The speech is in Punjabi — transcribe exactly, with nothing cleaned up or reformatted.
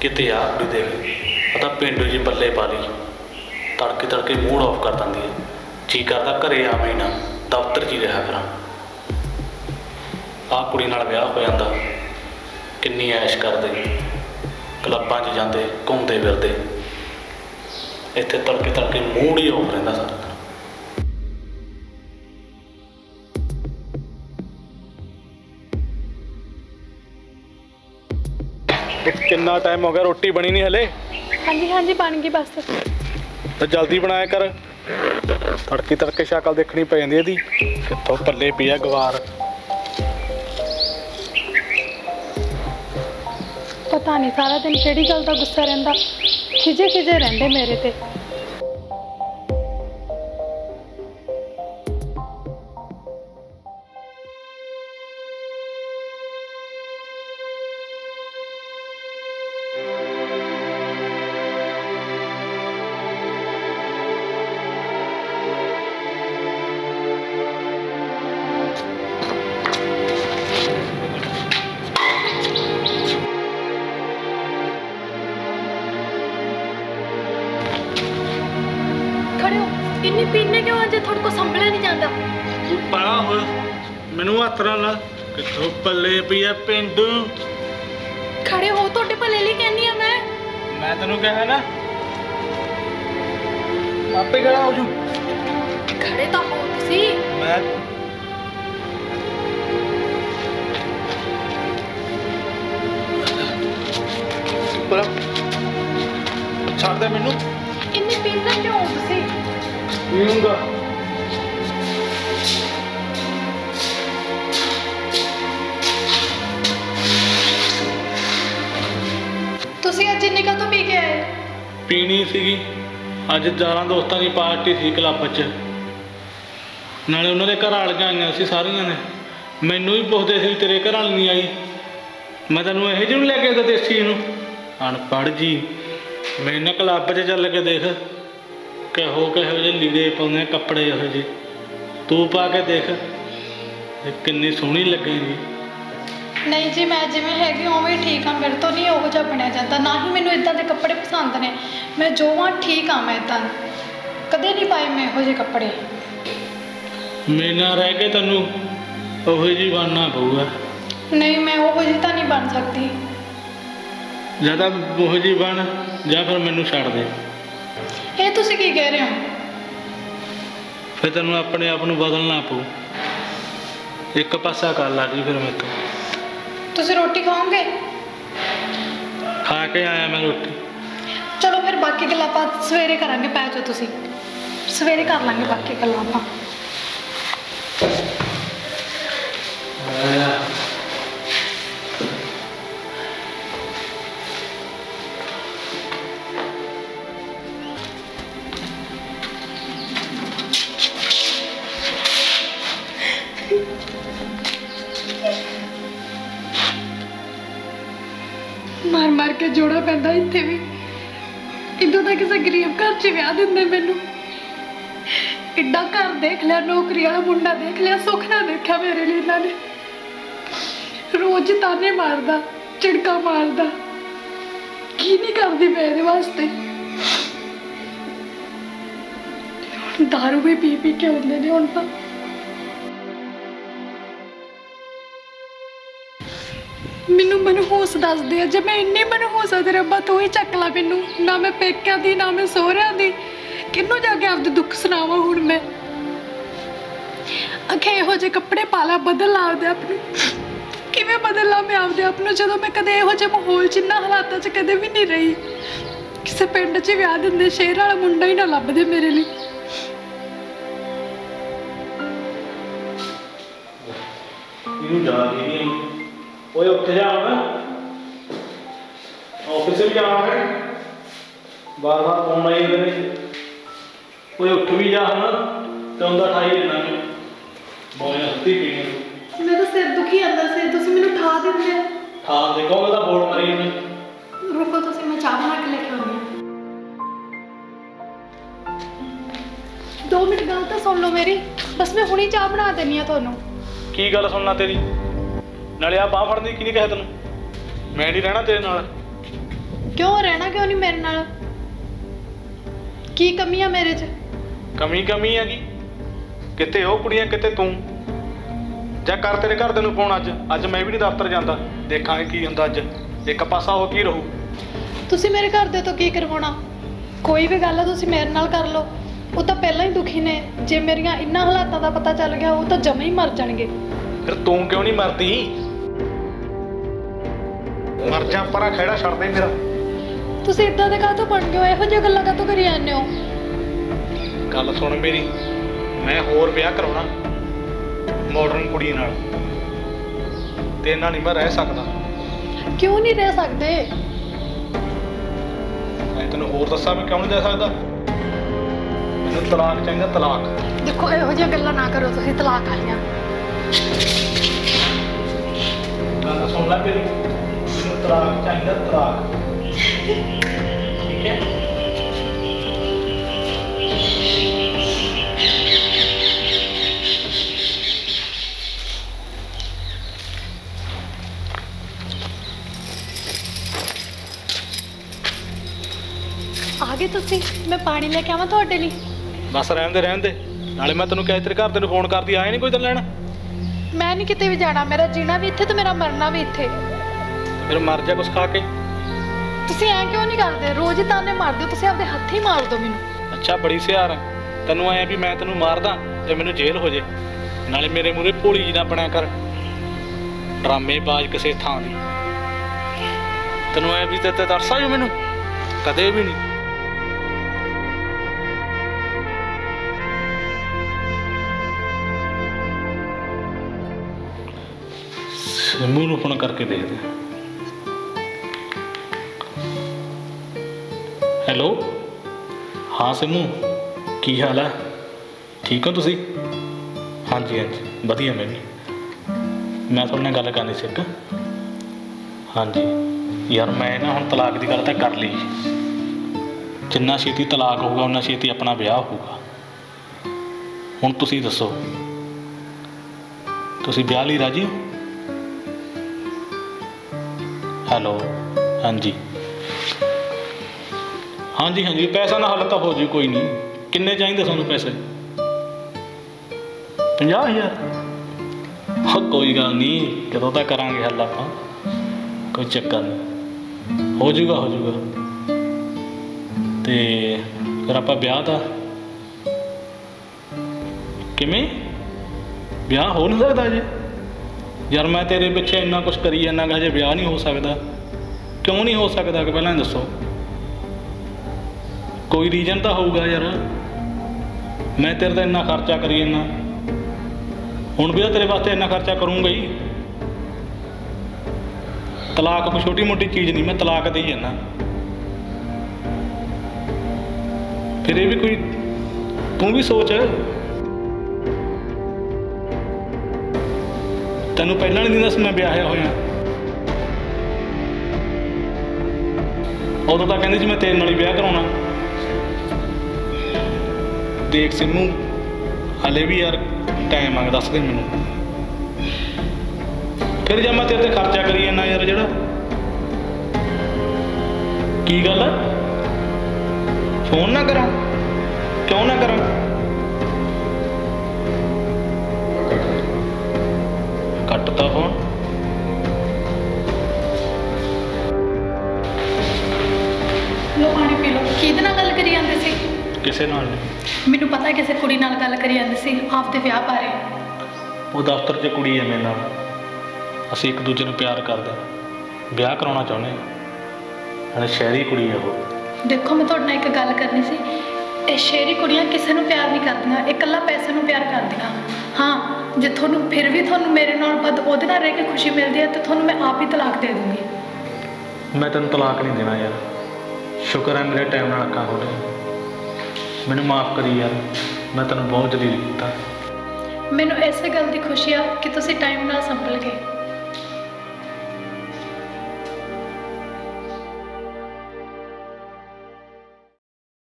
किते आ कुड़ी देख पता पिंड जी बल्ले पा ली तड़के तड़के मूड ऑफ कर दिंदी है जी करदा घरे आवे ना दफ्तर च ही रहा करा आ कुड़ी नाल विआह हो जांदा किन्नी ऐश करदे क्लबां च जांदे घूमदे फिरदे इत्थे तड़के तड़के मूड ही ऑफ रहिंदा सारा कितना टाइम हो गया रोटी बनी नहीं हले? हाँ जी हाँ जी बन गई बस। तो जल्दी बनाया कर तड़की तड़के शक्ल देखनी पै जाती है कितों पल्ले पी है गवार। पता नहीं सारा दिन किहड़ी गल दा गुस्सा रहिंदा खिजे खिजे रहिंदे मेरे ते। इन्नी पीने क्यों अजे थोड़े को संभलिया नहीं जाता तू पा हो मैनू हथ ना ला कितों पल्ले पी है पिंडू खड़े हो तोड़े भले लिए कहनी है मैं मैं तेनू कहा ना आपे खड़ा हो जू खड़े तो हो तुसी मैं पर छाड़ दे मैनू इन्नी पीना क्यों हो तुसी पीऊंगा तुसी अज इन्नी कदों तो पी के आए? पीनी सीगी अज यारां दोस्तां दी पार्टी सी क्लब च नाले उन्हां दे घर वालियां आईयां सी सारियां ने मैनू भी पुछदे सी तेरे घर वाली नहीं आई मैं तैनूं इहो जिही लैके आंदा देसी नूं अनपढ़ जी मैं ना क्लब च चल के देख कहो कहो जे लीड़े पाने कपड़े यहो जे तू पा के देख किन्नी सोहनी लगेगी। नहीं जी मैं जिवें हैगी उवें ठीक हाँ मेरे तो नहीं उहो जिहा बनिया जाता ना ही मैनूं इदां दे कपड़े पसंद ने मैं जो हाँ ठीक हाँ मैं इदां कदे नहीं पाए मैं इहो जे कपड़े मेरे नाल रह के तैनूं उहो जी बनना पऊगा। नहीं मैं उहो जी तां नहीं बन सकती ਜਾਂ ਤਾਂ ਉਹੋ ਜਿਹੀ ਬਣ ਜਾਂ ਫਿਰ ਮੈਨੂੰ ਛੱਡ ਦੇ। ਇਹ ਤੁਸੀਂ ਕੀ ਕਹਿ ਰਹੇ ਹੋ? ਫਿਰ ਤੈਨੂੰ ਆਪਣੇ ਆਪ ਨੂੰ ਬਦਲਣਾ ਪਊ ਇੱਕ ਪਾਸਾ ਕਰ ਲਾ ਜੀ ਫਿਰ ਮੇਰੇ ਤੋਂ। ਤੁਸੀਂ ਰੋਟੀ ਖਾਓਗੇ? ਖਾ ਕੇ ਆਇਆ ਮੈਂ ਰੋਟੀ। ਚਲੋ ਫਿਰ ਬਾਕੀ ਗੱਲਾਂ ਆਪਾਂ ਸਵੇਰੇ ਕਰਾਂਗੇ ਪੈ ਜਾਓ ਤੁਸੀਂ ਸਵੇਰੇ ਕਰ ਲਾਂਗੇ ਬਾਕੀ ਗੱਲਾਂ ਆਪਾਂ। मार मार के जोड़ा पैदा इत्थे भी इदों तो किसी गरीब घर च विआह दिंदे मैनू एडा घर देख लिया नौकरी वाला मुंडा देख लिया सुख ना देखा मेरे लिए इन्होंने रोज ताने मारदा झिड़का मारदा की नहीं करदी मैं इहदे वास्ते दारू भी पी पी के आउंदे ने हुण तां मैनू मनहूस दस दे जे मैं इन्नी मनहूस आ तेरे रब्बा तू ही चक ला मैनू ना मैं पेकिया दी ना मैं सोहरिया दी किनू जाके आपदे दुख सुनावा हुण मैं आखे इहो जे कपड़े पा ला बदल ला आपदे आप नूं किवें बदल ला मैं आपदे आप नूं जदों मैं कदे इहो जे माहौल च इन्ना हालातां च कदे भी नहीं रही किसे पिंड च विआह दिंदे शहर वाला मुंडा ही ना लभदे मेरे लिए इनू जा नहीं ओए उठ जा मैं ऑफिस भी जाना है बार बार फोन आई इधर ओए उठ भी जा हम तो उनका ठाई लेना मैं बोले हस्ती पीनी मैं तो सिर दुखी अंदर से तुसी मैनू ठा दिंदे ठा देखो मैं तो बोर्ड मारी मैं रुको तुसी मैं चाह बना के लेके आऊंगी दो मिनट गल तो सुन लो मेरी बस मैं हुणी चाह बना देनी है तुहानू की गल सुनना तेरी नाले आ बाह फड़न दी की नहीं कहा तेन मैं नहीं रहना तेरे नाल क्यों रहना क्यों नहीं मेरे नाल? की कमी आ मेरे च? कमी कमी हैगी किते ਉਹ ਕੁੜੀਆਂ ਕਿਤੇ ਤੂੰ ਜਾ ਕਰ ਤੇਰੇ ਘਰ ਦੇ ਨੂੰ ਫੋਨ ਅੱਜ ਅੱਜ ਮੈਂ ਵੀ ਨਹੀਂ ਦਫ਼ਤਰ ਜਾਂਦਾ ਦੇਖਾਂਗੇ ਕੀ ਹੁੰਦਾ ਅੱਜ ਇੱਕ ਪਾਸਾ ਹੋ ਕੀ ਰਹੂ ਤੁਸੀਂ ਮੇਰੇ ਘਰ ਦੇ ਤੋਂ ਕੀ ਕਰਵਾਉਣਾ ਕੋਈ ਵੀ ਗੱਲ ਆ ਤੁਸੀਂ ਮੇਰੇ ਨਾਲ ਕਰ ਲਓ ਉਹ ਤਾਂ ਪਹਿਲਾਂ ਹੀ ਦੁਖੀ ਨੇ ਜੇ ਮੇਰੀਆਂ ਇੰਨਾ ਹਾਲਾਤਾਂ ਦਾ ਪਤਾ ਚੱਲ ਗਿਆ ਉਹ ਤਾਂ ਜਮਾ ਹੀ ਮਰ ਜਾਣਗੇ ਫਿਰ ਤੂੰ ਕਿਉਂ ਨਹੀਂ ਮਰਦੀ ਮਰ ਜਾ ਪਰਾਂ ਖੇੜਾ ਛੱਡ ਦੇ ਮੇਰਾ ਤੁਸੀਂ ਇਦਾਂ ਦੇ ਕਾਹਤੋਂ ਬਣ ਗਏ ਹੋ ਇਹੋ ਜਿਹੀਆਂ ਗੱਲਾਂ ਕਾਹਤੋਂ ਕਰੀ ਜਾਂਦੇ ਹੋ ਗੱਲ ਸੁਣ ਮੇਰੀ ਮੈਂ ਹੋਰ ਵਿਆਹ ਕਰਾਉਣਾ ਮਾਡਰਨ ਕੁੜੀ ਨਾਲ ਤੇ ਇਹਨਾਂ ਨਹੀਂ ਮੈਂ ਰਹਿ ਸਕਦਾ ਕਿਉਂ ਨਹੀਂ ਰਹਿ ਸਕਦੇ ਮੈਂ ਤੈਨੂੰ ਹੋਰ ਦੱਸਾਂ ਮੈਂ ਕਿਉਂ ਨਹੀਂ ਰਹਿ ਸਕਦਾ ਮੈਨੂੰ ਤਲਾਕ ਚਾਹੀਦਾ ਤਲਾਕ ਦੇਖੋ ਇਹੋ ਜਿਹੀਆਂ ਗੱਲਾਂ ਨਾ ਕਰੋ ਤੁਸੀਂ ਤਲਾਕ ਵਾਲੀਆਂ ਗੱਲ ਸੁਣ ਲੈ ਮੇਰੀ ਮੈਨੂੰ ਤਲਾਕ ਚਾਹੀਦਾ ਤਲਾਕ ਠੀਕ ਹੈ ਆ ਗਏ ਤੁਸੀਂ ਮੈਂ ਪਾਣੀ ਲੈ ਕੇ ਆਵਾਂ ਤੁਹਾਡੇ ਲਈ ਬਸ ਰਹਿਣ ਦੇ ਰਹਿਣ ਦੇ ਨਾਲੇ ਮੈਂ ਤੈਨੂੰ ਕਿਹਾ ਤੇਰੇ ਘਰ ਤੈਨੂੰ ਫੋਨ ਕਰਦੀ ਆਇਆ ਨਹੀਂ ਕੋਈ ਤੈਨੂੰ ਲੈਣ ਮੈਂ ਨਹੀਂ ਕਿਤੇ ਵੀ ਜਾਣਾ ਮੇਰਾ ਜੀਣਾ ਵੀ ਇੱਥੇ ਤੇ ਮੇਰਾ ਮਰਨਾ ਵੀ ਇੱਥੇ ਫਿਰ ਮਰ ਜਾ ਕੁਛ ਖਾ ਕੇ ਤੁਸੀਂ ਐਂ ਕਿਉਂ ਨਹੀਂ ਕਰਦੇ ਰੋਜ਼ ਤਾਨੇ ਮਾਰਦੇ ਹੋ ਤੁਸੀਂ ਆਪਦੇ ਹੱਥ ਹੀ ਮਾਰ ਦਿਓ ਮੈਨੂੰ ਅੱਛਾ ਬੜੀ ਸਿਆਰ ਆ ਤੈਨੂੰ ਐ ਵੀ ਮੈਂ ਤੈਨੂੰ ਮਾਰਦਾ ਤੇ ਮੈਨੂੰ ਜੇਲ੍ਹ ਹੋ ਜੇ ਨਾਲੇ ਮੇਰੇ ਮੂਹਰੇ ਭੋਲੀ ਜੀ ਨਾ ਬਣਿਆ ਕਰ ਡਰਾਮੇਬਾਜ਼ ਕਿਸੇ ਥਾਂ ਦੀ ਤੈਨੂੰ ਐ ਵੀ ਤੇ ਤਰਸ ਆਜੂ ਮੈਨੂੰ ਕਦੇ ਵੀ ਨਹੀਂ ਸਿੰਮੂ ਨੂੰ ਫੋਨ ਕਰਕੇ ਦੇਖਦੇ ਹੈਲੋ ਹਾਂ ਸਿੰਮੂ ਕੀ ਹਾਲ ਹੈ ਠੀਕ ਹੋ ਤੁਸੀਂ ਹਾਂਜੀ ਹਾਂਜੀ ਵਧੀਆ ਮੈਂ ਵੀ ਮੈਂ ਤੁਹਾਡੇ ਨਾਲ ਗੱਲ ਕਰਨੀ ਸੀ ਇੱਕ ਹਾਂਜੀ ਯਾਰ ਮੈਂ ਨਾ ਹੁਣ ਤਲਾਕ ਦੀ ਗੱਲ ਤਾਂ ਕਰ ਲਈ ਜਿੰਨਾ ਛੇਤੀ ਤਲਾਕ ਹੋਊਗਾ ਉਨਾ ਛੇਤੀ ਆਪਣਾ ਵਿਆਹ ਹੋਊਗਾ ਹੁਣ ਤੁਸੀਂ ਦੱਸੋ ਤੁਸੀਂ ਵਿਆਹ ਲਈ ਰਾਜੀ ਹੋ ਹੈਲੋ ਹਾਂਜੀ ਹਾਂਜੀ ਹਾਂਜੀ ਪੈਸਾ ਨਾ ਹੱਲ ਤਾਂ ਹੋ ਜੂ ਕੋਈ ਨਹੀਂ ਕਿੰਨੇ ਚਾਹੀਦੇ ਤੁਹਾਨੂੰ ਪੈਸੇ ਪੰਜਾਹ ਹਜ਼ਾਰ ਹਾਂ ਕੋਈ ਗੱਲ ਨਹੀਂ ਕਦੋਂ ਤੱਕ ਕਰਾਂਗੇ ਹੱਲ ਆਪਾਂ ਕੋਈ ਚੱਕਰ ਨਹੀਂ ਹੋ ਜੂਗਾ ਹੋ ਜੂਗਾ ਤੇ ਫਿਰ ਆਪਾਂ ਵਿਆਹ ਦਾ ਕਿਵੇਂ ਵਿਆਹ ਹੋ ਨਹੀਂ ਸਕਦਾ ਜੀ ਯਾਰ ਮੈਂ ਤੇਰੇ ਪਿੱਛੇ ਇੰਨਾ ਕੁਛ ਕਰੀ ਜਾਂਦਾ ਗਾ ਹਜੇ ਵਿਆਹ ਨਹੀਂ ਹੋ ਸਕਦਾ ਕਿਉਂ ਨਹੀਂ ਹੋ ਸਕਦਾ ਕਿ ਪਹਿਲਾਂ ਦੱਸੋ ਕੋਈ ਰੀਜ਼ਨ ਤਾਂ ਹੋਊਗਾ ਯਾਰ ਮੈਂ ਤੇਰੇ ਦਾ ਇੰਨਾ ਖਰਚਾ ਕਰੀ ਜਾਂਦਾ ਹੁਣ ਵੀ ਤਾਂ ਤੇਰੇ ਵਾਸਤੇ ਇੰਨਾ ਖਰਚਾ ਕਰੂੰਗਾ ਹੀ ਤਲਾਕ ਕੋਈ ਛੋਟੀ ਮੋਟੀ ਚੀਜ਼ ਨਹੀਂ ਮੈਂ ਤਲਾਕ ਦੇ ਹੀ ਜਾਂਦਾ ਫਿਰ ਇਹ ਵੀ ਕੋਈ ਤੂੰ ਵੀ ਸੋਚ ਤੈਨੂੰ ਪਹਿਲਾਂ ਨਹੀਂ ਦੱਸ ਮੈਂ ਵਿਆਹਿਆ ਹੋਇਆ ਉਦੋਂ ਤਾਂ ਕਹਿੰਦੀ ਸੀ ਮੈਂ ਤੇਰੇ ਨਾਲ ਹੀ ਵਿਆਹ ਕਰਾਉਣਾ ਦੇਖ ਸਿੰਮੂ ਹਲੇ ਵੀ ਯਾਰ ਟਾਈਮ ਆ ਦੱਸ ਦੇ ਮੈਨੂੰ ਫਿਰ ਜੇ ਮੈਂ ਤੇਰੇ ਤੇ ਖਰਚਾ ਕਰੀ ਜਾਂਦਾ ਯਾਰ ਜਿਹੜਾ ਕੀ ਗੱਲ ਆ ਫੋਨ ਨਾ ਕਰਾਂ ਕਿਉਂ ਨਾ ਕਰਾਂ ਕੱਟਤਾ ਫੋਨ ਲੋ ਪਾਣੀ ਪੀ ਲਓ ਕਿਹਦੇ ਨਾਲ ਗੱਲ ਕਰੀ ਜਾਂਦੇ ਸੀ ਕਿਸੇ ਨਾਲ ਨਹੀਂ ਮੈਨੂੰ ਪਤਾ ਕਿਸੇ ਕੁੜੀ ਨਾਲ ਗੱਲ ਕਰੀ ਜਾਂਦੇ ਸੀ ਆਪਦੇ ਵਿਆਹ ਬਾਰੇ ਉਹ ਦਫ਼ਤਰ 'ਚ ਕੁੜੀ ਹੈ ਮੇਰੇ ਨਾਲ ਅਸੀਂ ਇੱਕ ਦੂਜੇ ਨੂੰ ਪਿਆਰ ਕਰਦੇ ਵਿਆਹ ਕਰਾਉਣਾ ਚਾਹੁੰਦੇ ਹਾਂ ਨਾਲੇ ਸ਼ਹਿਰੀ ਕੁੜੀ ਹੈ ਉਹ ਦੇਖੋ ਮੈਂ ਤੁਹਾਡੇ ਨਾਲ ਇੱਕ ਗੱਲ ਕਰਨੀ ਸੀ ਇਹ ਸ਼ਹਿਰੀ ਕੁੜੀਆਂ ਕਿਸੇ ਨੂੰ ਪਿਆਰ ਨਹੀਂ ਕਰਦੀਆਂ ਇਹ ਇਕੱਲਾ ਪੈਸੇ ਨੂੰ ਪਿਆਰ ਕਰਦੀਆਂ ਹਾਂ ਜੇ ਤੁਹਾਨੂੰ ਫਿਰ ਵੀ ਤੁਹਾਨੂੰ ਮੇਰੇ ਨਾਲ ਵੱਧ ਉਹਦੇ ਨਾਲ ਰਹਿ ਕੇ ਖੁਸ਼ੀ ਮਿਲਦੀ ਹੈ ਤਾਂ ਤੁਹਾਨੂੰ ਮੈਂ ਆਪ ਹੀ ਤਲਾਕ ਦੇ ਦੂੰਗੀ ਮੈਂ ਤੈਨੂੰ ਤਲਾਕ ਨਹੀਂ ਦੇਣਾ ਯਾਰ ਸ਼ੁਕਰ ਹੈ ਮੇਰੇ ਟਾਈਮ ਨਾਲ ਅੱਖਾਂ ਖੋਲ੍ਹੀਆਂ ਮੈਨੂੰ ਮਾਫ਼ ਕਰੀ ਯਾਰ ਮੈਂ ਤੈਨੂੰ ਬਹੁਤ ਜਲੀਲ ਕੀਤਾ ਮੈਨੂੰ ਇਸੇ ਗੱਲ ਦੀ ਖੁਸ਼ੀ ਆ ਕਿ ਤੁਸੀਂ ਟਾਈਮ ਨਾਲ ਸੰਭਲ ਗਏ